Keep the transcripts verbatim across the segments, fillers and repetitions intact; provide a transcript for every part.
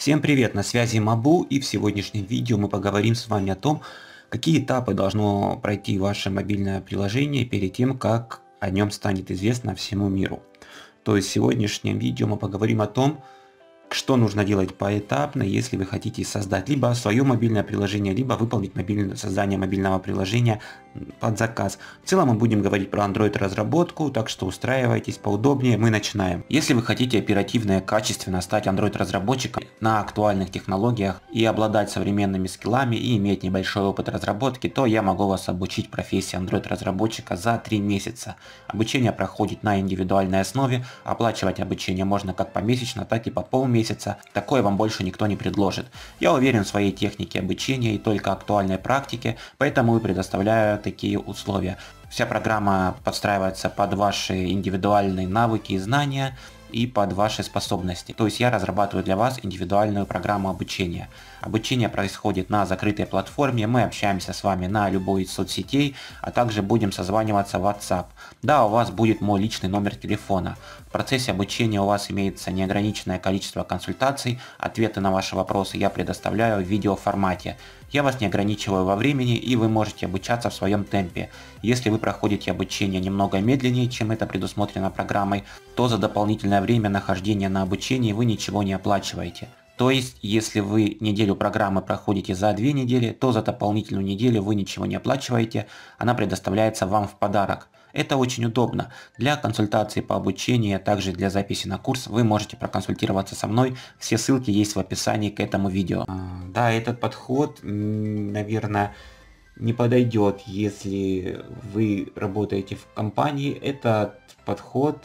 Всем привет, на связи Мабу, и в сегодняшнем видео мы поговорим с вами о том, какие этапы должно пройти ваше мобильное приложение перед тем, как о нем станет известно всему миру. То есть в сегодняшнем видео мы поговорим о том, что нужно делать поэтапно, если вы хотите создать либо свое мобильное приложение, либо выполнить мобильное, создание мобильного приложения под заказ. В целом мы будем говорить про Android разработку, так что устраивайтесь поудобнее, мы начинаем. Если вы хотите оперативно и качественно стать Android разработчиком на актуальных технологиях и обладать современными скиллами и иметь небольшой опыт разработки, то я могу вас обучить профессии Android разработчика за три месяца. Обучение проходит на индивидуальной основе, оплачивать обучение можно как помесячно, так и по полмесяца. Такое вам больше никто не предложит. Я уверен в своей технике обучения и только актуальной практике, поэтому и предоставляю такие условия. Вся программа подстраивается под ваши индивидуальные навыки и знания и под ваши способности. То есть я разрабатываю для вас индивидуальную программу обучения. Обучение происходит на закрытой платформе, мы общаемся с вами на любой из соцсетей, а также будем созваниваться в WhatsApp. Да, у вас будет мой личный номер телефона. В процессе обучения у вас имеется неограниченное количество консультаций, ответы на ваши вопросы я предоставляю в видеоформате. Я вас не ограничиваю во времени, и вы можете обучаться в своем темпе. Если вы проходите обучение немного медленнее, чем это предусмотрено программой, то за дополнительное время нахождения на обучении вы ничего не оплачиваете. То есть, если вы неделю программы проходите за две недели, то за дополнительную неделю вы ничего не оплачиваете, она предоставляется вам в подарок. Это очень удобно. Для консультации по обучению, а также для записи на курс вы можете проконсультироваться со мной. Все ссылки есть в описании к этому видео. Да, этот подход, наверное, не подойдет, если вы работаете в компании. Этот подход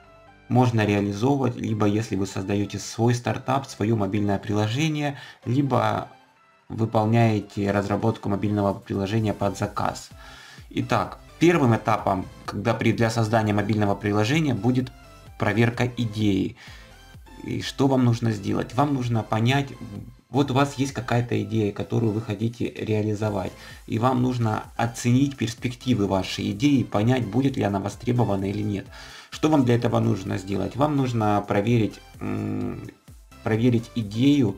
можно реализовывать, либо если вы создаете свой стартап, свое мобильное приложение, либо выполняете разработку мобильного приложения под заказ. Итак, первым этапом, когда при, для создания мобильного приложения будет проверка идеи. И что вам нужно сделать? Вам нужно понять, вот у вас есть какая-то идея, которую вы хотите реализовать. И вам нужно оценить перспективы вашей идеи, понять, будет ли она востребована или нет. Что вам для этого нужно сделать? Вам нужно проверить, проверить идею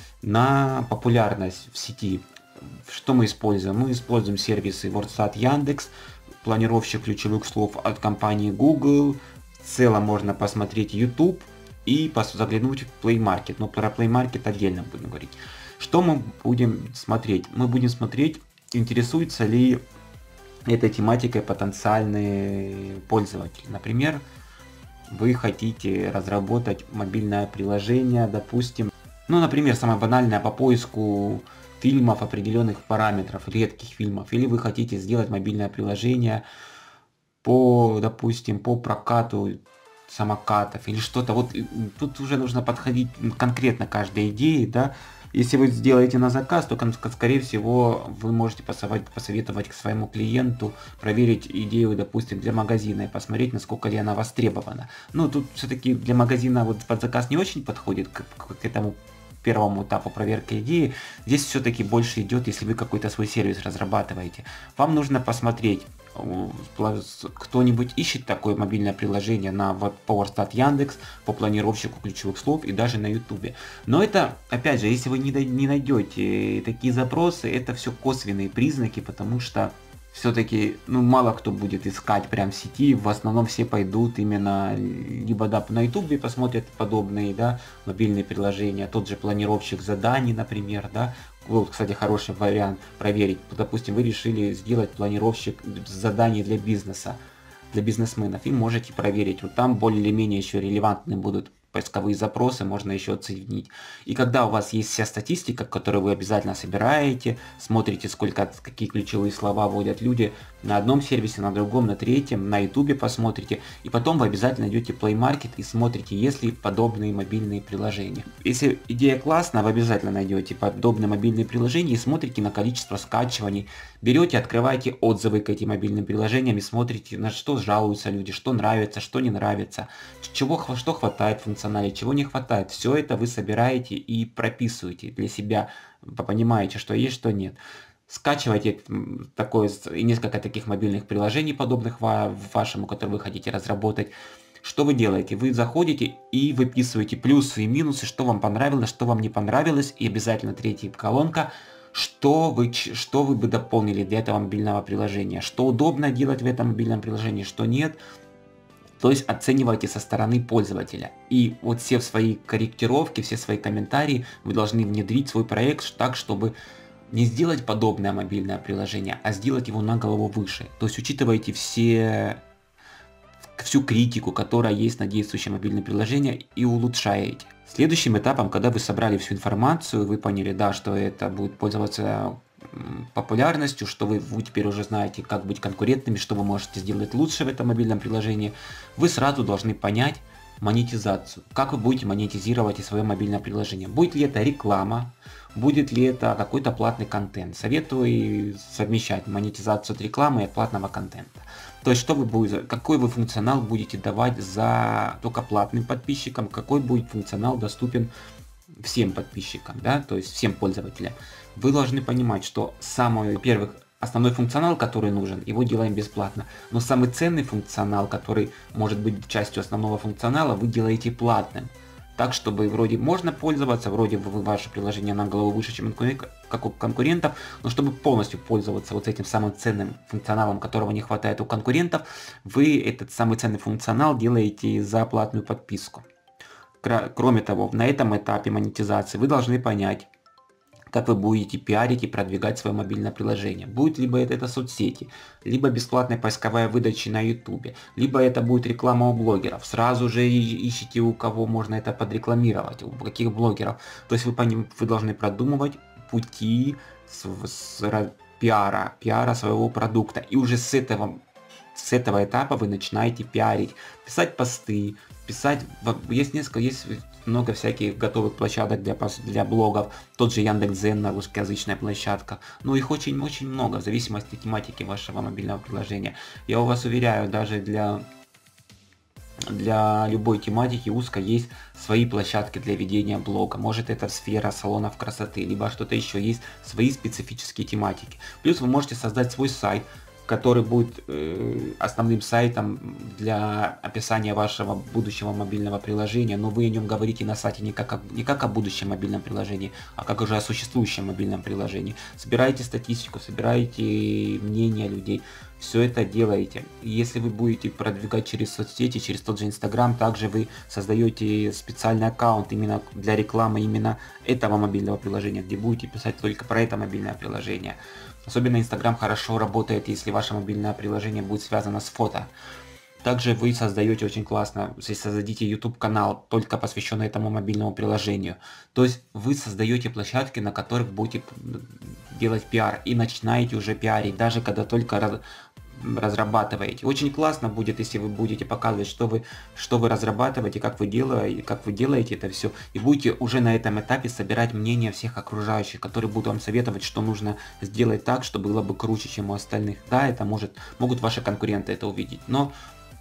на популярность в сети. Что мы используем? Мы используем сервисы WordStat, Яндекс, планировщик ключевых слов от компании Google. В целом можно посмотреть YouTube и заглянуть в Play Market. Но про Play Market отдельно будем говорить. Что мы будем смотреть? Мы будем смотреть, интересуется ли этой тематикой потенциальные пользователи. Например, вы хотите разработать мобильное приложение, допустим, ну, например, самое банальное по поиску фильмов определенных параметров, редких фильмов, или вы хотите сделать мобильное приложение по, допустим, по прокату самокатов или что-то. Вот тут уже нужно подходить конкретно к каждой идее, да. Если вы сделаете на заказ, то, скорее всего, вы можете посоветовать к своему клиенту проверить идею, допустим, для магазина и посмотреть, насколько ли она востребована. Ну, тут все-таки для магазина вот под заказ не очень подходит к, к этому первому этапу проверки идеи. Здесь все-таки больше идет, если вы какой-то свой сервис разрабатываете. Вам нужно посмотреть, кто-нибудь ищет такое мобильное приложение на WordStat, Яндекс, по планировщику ключевых слов и даже на YouTube. Но это, опять же, если вы не найдете такие запросы, это все косвенные признаки, потому что все-таки, ну, мало кто будет искать прям в сети, в основном все пойдут именно либо, да, на YouTube посмотрят подобные, да, мобильные приложения, тот же планировщик заданий, например, да. Вот, кстати, хороший вариант проверить. Допустим, вы решили сделать планировщик заданий для бизнеса, для бизнесменов, и можете проверить. Вот там более-менее еще релевантны будут поисковые запросы, можно еще оценить. И когда у вас есть вся статистика, которую вы обязательно собираете, смотрите, сколько, какие ключевые слова вводят люди на одном сервисе, на другом, на третьем, на YouTube посмотрите, и потом вы обязательно идете в Play Market и смотрите, есть ли подобные мобильные приложения. Если идея классная, вы обязательно найдете подобные мобильные приложения и смотрите на количество скачиваний. Берете, открываете отзывы к этим мобильным приложениям и смотрите, на что жалуются люди, что нравится, что не нравится, чего, что хватает в функционале, чего не хватает. Все это вы собираете и прописываете для себя, понимаете, что есть, что нет. Скачивайте такое и несколько таких мобильных приложений, подобных вашему, которые вы хотите разработать. Что вы делаете? Вы заходите и выписываете плюсы и минусы, что вам понравилось, что вам не понравилось, и обязательно третья колонка, что вы, что вы бы дополнили для этого мобильного приложения, что удобно делать в этом мобильном приложении, что нет. То есть оценивайте со стороны пользователя. И вот все свои корректировки, все свои комментарии вы должны внедрить в свой проект так, чтобы не сделать подобное мобильное приложение, а сделать его на голову выше. То есть учитывайте все, всю критику, которая есть на действующее мобильное приложение, и улучшаете. Следующим этапом, когда вы собрали всю информацию, вы поняли, да, что это будет пользоваться популярностью, что вы, вы теперь уже знаете, как быть конкурентными, что вы можете сделать лучше в этом мобильном приложении, вы сразу должны понять монетизацию. Как вы будете монетизировать свое мобильное приложение. Будет ли это реклама, будет ли это какой-то платный контент. Советую совмещать монетизацию от рекламы и от платного контента. То есть, что вы будете, какой вы функционал будете давать за только платным подписчикам, какой будет функционал доступен всем подписчикам, да, то есть всем пользователям. Вы должны понимать, что самый, во-первых, основной функционал, который нужен, его делаем бесплатно. Но самый ценный функционал, который может быть частью основного функционала, вы делаете платным. Так, чтобы вроде можно пользоваться, вроде бы ваше приложение на голову выше, чем как у конкурентов, но чтобы полностью пользоваться вот этим самым ценным функционалом, которого не хватает у конкурентов, вы этот самый ценный функционал делаете за платную подписку. Кроме того, на этом этапе монетизации вы должны понять, как вы будете пиарить и продвигать свое мобильное приложение. Будет либо это, это соцсети, либо бесплатная поисковая выдача на ютубе, либо это будет реклама у блогеров. Сразу же ищите, у кого можно это подрекламировать, у каких блогеров. То есть вы, вы должны продумывать пути с, с, пиара, пиара своего продукта. И уже с этого, с этого этапа вы начинаете пиарить, писать посты, писать, есть несколько, есть много всяких готовых площадок для, для блогов, тот же Яндекс.Дзен, русскоязычная площадка, но их очень-очень много, в зависимости от тематики вашего мобильного приложения. Я у вас уверяю, даже для, для любой тематики узкой есть свои площадки для ведения блога, может это сфера салонов красоты, либо что-то еще, есть свои специфические тематики. Плюс вы можете создать свой сайт, который будет э, основным сайтом для описания вашего будущего мобильного приложения, но вы о нем говорите на сайте не как, о, не как о будущем мобильном приложении, а как уже о существующем мобильном приложении. Собираете статистику, собираете мнения людей, все это делаете. Если вы будете продвигать через соцсети, через тот же Инстаграм, также вы создаете специальный аккаунт именно для рекламы именно этого мобильного приложения, где будете писать только про это мобильное приложение. Особенно Инстаграм хорошо работает, если ваше мобильное приложение будет связано с фото. Также вы создаете очень классно, если создадите YouTube канал, только посвященный этому мобильному приложению. То есть вы создаете площадки, на которых будете делать пиар и начинаете уже пиарить, даже когда только раз, разрабатываете. Очень классно будет, если вы будете показывать, что вы, что вы разрабатываете, как вы делаете, как вы делаете это все, и будете уже на этом этапе собирать мнение всех окружающих, которые будут вам советовать, что нужно сделать так, чтобы было бы круче, чем у остальных. Да, это может, могут ваши конкуренты это увидеть, но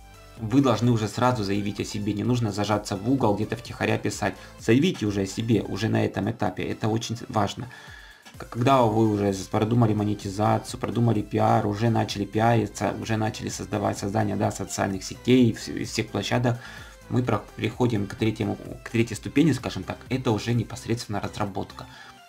вы должны уже сразу заявить о себе, не нужно зажаться в угол, где-то втихаря писать. Заявите уже о себе, уже на этом этапе, это очень важно. Когда вы уже продумали монетизацию, продумали пиар, уже начали пиариться, уже начали создавать создание да, социальных сетей, из всех площадок, мы переходим к, третьему, к третьей ступени, скажем так, это уже непосредственно разработка.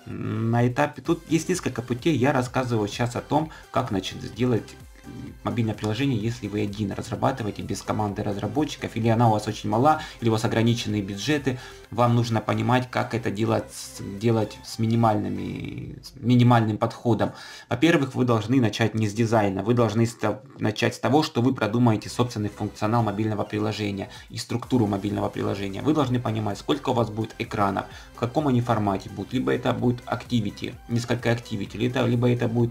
На этапе, тут есть несколько путей, я рассказываю сейчас о том, как начать сделать мобильное приложение, если вы один разрабатываете без команды разработчиков, или она у вас очень мала, или у вас ограниченные бюджеты, вам нужно понимать, как это делать, делать с, минимальными, с минимальным подходом. Во-первых, вы должны начать не с дизайна, вы должны начать с того, что вы продумаете собственный функционал мобильного приложения и структуру мобильного приложения. Вы должны понимать, сколько у вас будет экранов, в каком они формате будут, либо это будет Activity, несколько Activity, либо это будет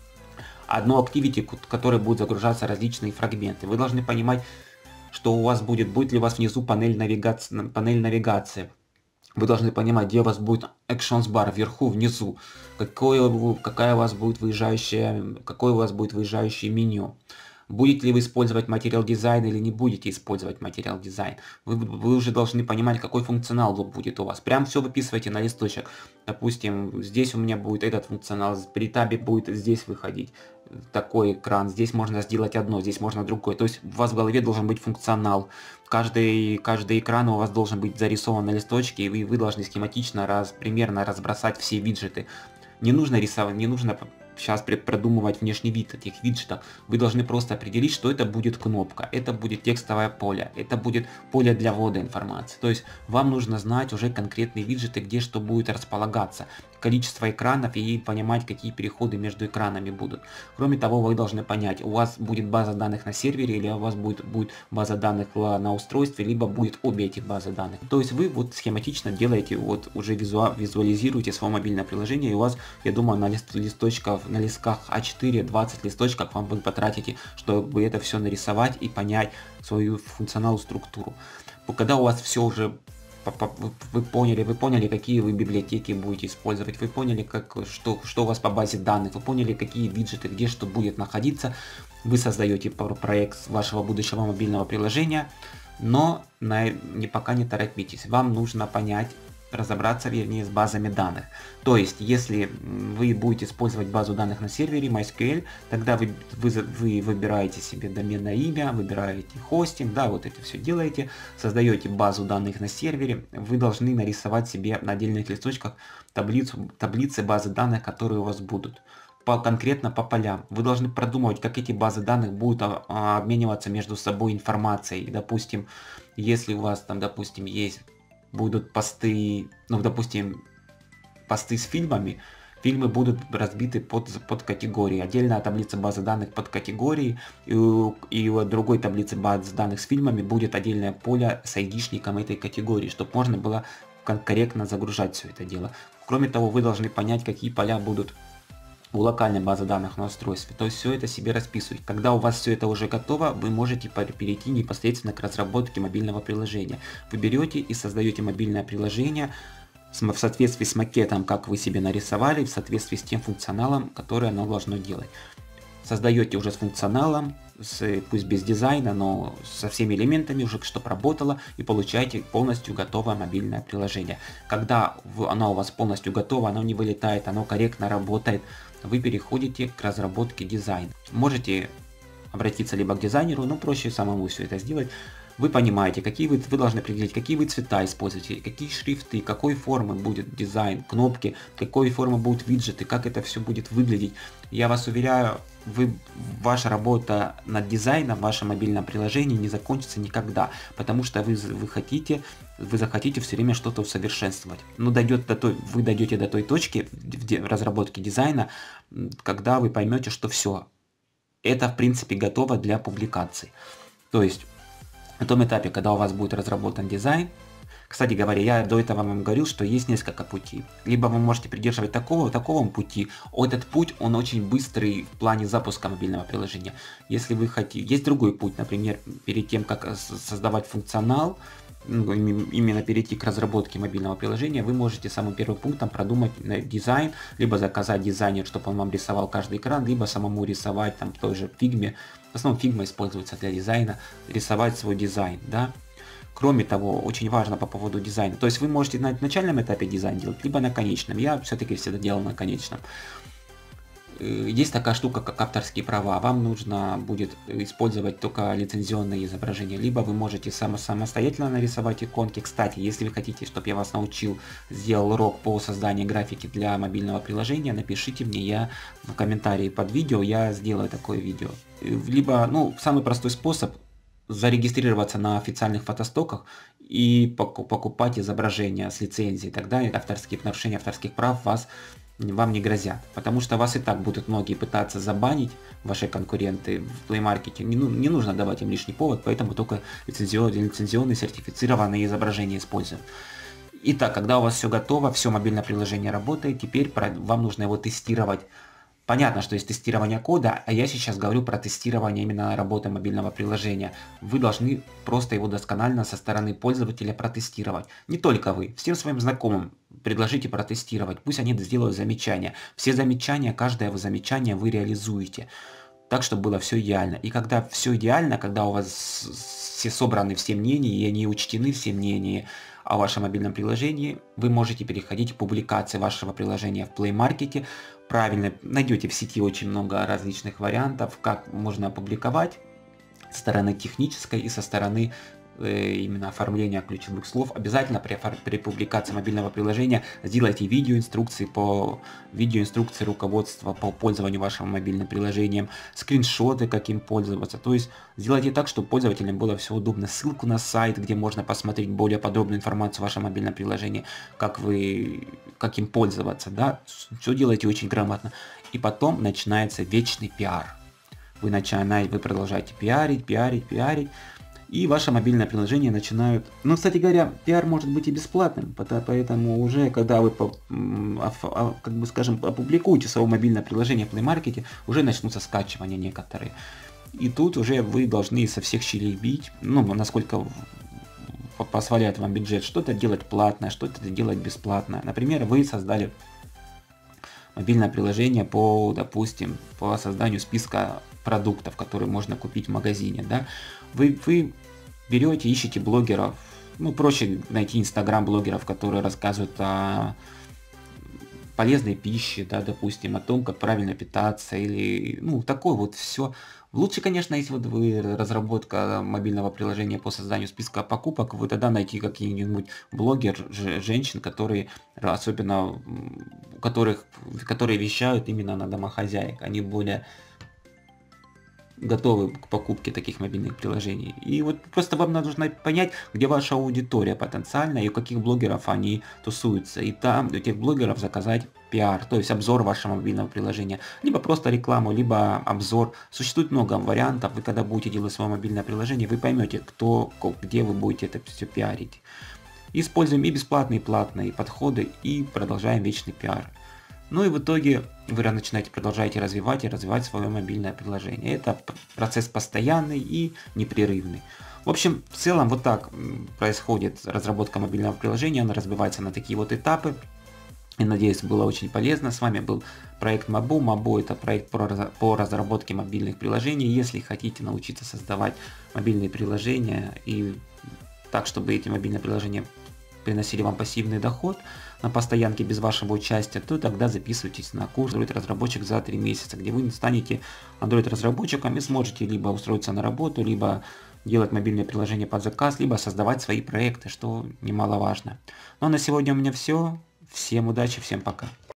одно Activity, которое будет загружаться различные фрагменты. Вы должны понимать, что у вас будет, будет ли у вас внизу панель навигации, панель навигации. Вы должны понимать, где у вас будет Actions Bar, вверху, внизу, какое, какая у вас будет выезжающее, какое у вас будет выезжающее меню. Будете ли вы использовать материал дизайн или не будете использовать материал дизайн. Вы, вы уже должны понимать, какой функционал будет у вас. Прям все выписывайте на листочек. Допустим, здесь у меня будет этот функционал, при табе будет здесь выходить такой экран, здесь можно сделать одно, здесь можно другое. То есть у вас в голове должен быть функционал. Каждый, каждый экран у вас должен быть зарисован на листочке, и вы, вы должны схематично раз, примерно разбросать все виджеты. Не нужно рисовать, не нужно сейчас продумывать внешний вид этих виджетов. Вы должны просто определить, что это будет кнопка, это будет текстовое поле, это будет поле для ввода информации. То есть вам нужно знать уже конкретные виджеты, где что будет располагаться, количество экранов и понимать, какие переходы между экранами будут. Кроме того, вы должны понять, у вас будет база данных на сервере или у вас будет, будет база данных на устройстве, либо будет обе эти базы данных. То есть вы вот схематично делаете, вот уже визуал, визуализируете свое мобильное приложение, и у вас, я думаю, на лист, листочков, на листках а четыре двадцать листочков вам вы потратите, чтобы это все нарисовать и понять свою функциональную структуру. Когда у вас все уже вы поняли, вы поняли, какие вы библиотеки будете использовать, вы поняли, как, что, что у вас по базе данных, вы поняли, какие виджеты, где что будет находиться, вы создаете проект вашего будущего мобильного приложения, но на, не, пока не торопитесь, вам нужно понять, разобраться, вернее, с базами данных. То есть, если вы будете использовать базу данных на сервере MySQL, тогда вы, вы, вы выбираете себе доменное имя, выбираете хостинг, да, вот это все делаете, создаете базу данных на сервере, вы должны нарисовать себе на отдельных листочках таблицу, таблицы базы данных, которые у вас будут. По, конкретно по полям. Вы должны продумывать, как эти базы данных будут а, а, обмениваться между собой информацией. Допустим, если у вас там, допустим, есть будут посты, ну, допустим, посты с фильмами, фильмы будут разбиты под, под категории. Отдельная таблица базы данных под категории, и у, и у другой таблицы базы данных с фильмами будет отдельное поле с айдишником этой категории, чтобы можно было корректно загружать все это дело. Кроме того, вы должны понять, какие поля будут у локальной базы данных на устройстве. То есть все это себе расписывать. Когда у вас все это уже готово, вы можете перейти непосредственно к разработке мобильного приложения. Вы берете и создаете мобильное приложение в соответствии с макетом, как вы себе нарисовали, в соответствии с тем функционалом, который оно должно делать. Создаете уже с функционалом, с, пусть без дизайна, но со всеми элементами уже, чтобы работало, и получаете полностью готовое мобильное приложение. Когда оно у вас полностью готово, оно не вылетает, оно корректно работает, вы переходите к разработке дизайна. Можете обратиться либо к дизайнеру, но проще самому все это сделать. Вы понимаете, какие вы, вы должны определить, какие вы цвета используете, какие шрифты, какой формы будет дизайн, кнопки, какой формы будут виджеты, как это все будет выглядеть. Я вас уверяю, вы, ваша работа над дизайном в вашем мобильном приложении не закончится никогда, потому что вы, вы хотите, вы захотите все время что-то усовершенствовать. Но дойдет до той, вы дойдете до той точки в разработке дизайна, когда вы поймете, что все, это в принципе готово для публикации. То есть на том этапе, когда у вас будет разработан дизайн, кстати говоря, я до этого вам говорил, что есть несколько путей. Либо вы можете придерживать такого, такого пути. Этот путь, он очень быстрый в плане запуска мобильного приложения. Если вы хотите, есть другой путь, например, перед тем, как создавать функционал, именно перейти к разработке мобильного приложения, вы можете самым первым пунктом продумать дизайн, либо заказать дизайнер, чтобы он вам рисовал каждый экран, либо самому рисовать там в той же фигме. В основном фигма используется для дизайна, рисовать свой дизайн, да. Кроме того, очень важно по поводу дизайна. То есть вы можете на начальном этапе дизайн делать, либо на конечном. Я все-таки всегда делал на конечном. Есть такая штука, как авторские права. Вам нужно будет использовать только лицензионные изображения. Либо вы можете само самостоятельно нарисовать иконки. Кстати, если вы хотите, чтобы я вас научил, сделал урок по созданию графики для мобильного приложения, напишите мне, я в комментарии под видео, я сделаю такое видео. Либо, ну, самый простой способ зарегистрироваться на официальных фотостоках и покупать изображения с лицензией. Тогда авторские нарушения авторских прав вас, вам не грозят. Потому что вас и так будут многие пытаться забанить, ваши конкуренты в Play Market. Не, ну, не нужно давать им лишний повод, поэтому только лицензионные, лицензионные сертифицированные изображения используем. Итак, когда у вас все готово, все мобильное приложение работает, теперь вам нужно его тестировать. Понятно, что есть тестирование кода, а я сейчас говорю про тестирование именно работы мобильного приложения. Вы должны просто его досконально со стороны пользователя протестировать. Не только вы, всем своим знакомым предложите протестировать, пусть они сделают замечания. Все замечания, каждое замечание вы реализуете. так, чтобы было все идеально. И когда все идеально, когда у вас все собраны все мнения, и они учтены все мнения о вашем мобильном приложении, вы можете переходить к публикации вашего приложения в Play Market. Правильно, найдете в сети очень много различных вариантов, как можно опубликовать со стороны технической и со стороны именно оформления ключевых слов. Обязательно при, при публикации мобильного приложения сделайте видеоинструкции по видеоинструкции руководства по пользованию вашим мобильным приложением, скриншоты, как им пользоваться. То есть сделайте так, чтобы пользователям было все удобно. Ссылку на сайт, где можно посмотреть более подробную информацию о вашем мобильном приложении, как вы, как им пользоваться, да. Все делайте очень грамотно. И потом начинается вечный пиар. Вы начинаете, вы продолжаете пиарить, пиарить, пиарить. И ваше мобильное приложение начинают... Ну, кстати говоря, пиар может быть и бесплатным, поэтому уже, когда вы, как бы скажем, опубликуете свое мобильное приложение в Play Market, уже начнутся скачивания некоторые. И тут уже вы должны со всех щелей бить, ну, насколько позволяет вам бюджет, что-то делать платное, что-то делать бесплатное. Например, вы создали мобильное приложение по, допустим, по созданию списка продуктов, которые можно купить в магазине, да. Вы, вы берете, ищете блогеров, ну, проще найти инстаграм-блогеров, которые рассказывают о полезной пище, да, допустим, о том, как правильно питаться, или, ну, такое вот все. Лучше, конечно, если вот вы разработка мобильного приложения по созданию списка покупок, вы тогда найти какие-нибудь блогер, женщин, которые, особенно, у которых, которые вещают именно на домохозяек, они более готовы к покупке таких мобильных приложений. И вот просто вам нужно понять, где ваша аудитория потенциальная и у каких блогеров они тусуются. И там у этих блогеров заказать пиар, то есть обзор вашего мобильного приложения. Либо просто рекламу, либо обзор. Существует много вариантов. Вы когда будете делать свое мобильное приложение, вы поймете, кто, где вы будете это все пиарить. Используем и бесплатные, и платные подходы, и продолжаем вечный пиар. Ну и в итоге вы начинаете, продолжаете развивать и развивать свое мобильное приложение. Это процесс постоянный и непрерывный. В общем, в целом вот так происходит разработка мобильного приложения. Она разбивается на такие вот этапы. И надеюсь, было очень полезно. С вами был проект Мабу. Мабу это проект по разработке мобильных приложений. Если хотите научиться создавать мобильные приложения и так, чтобы эти мобильные приложения приносили вам пассивный доход на постоянке без вашего участия, то тогда записывайтесь на курс Android разработчик за три месяца, где вы станете Android разработчиком и сможете либо устроиться на работу, либо делать мобильные приложения под заказ, либо создавать свои проекты, что немаловажно. Ну а на сегодня у меня все. Всем удачи, всем пока.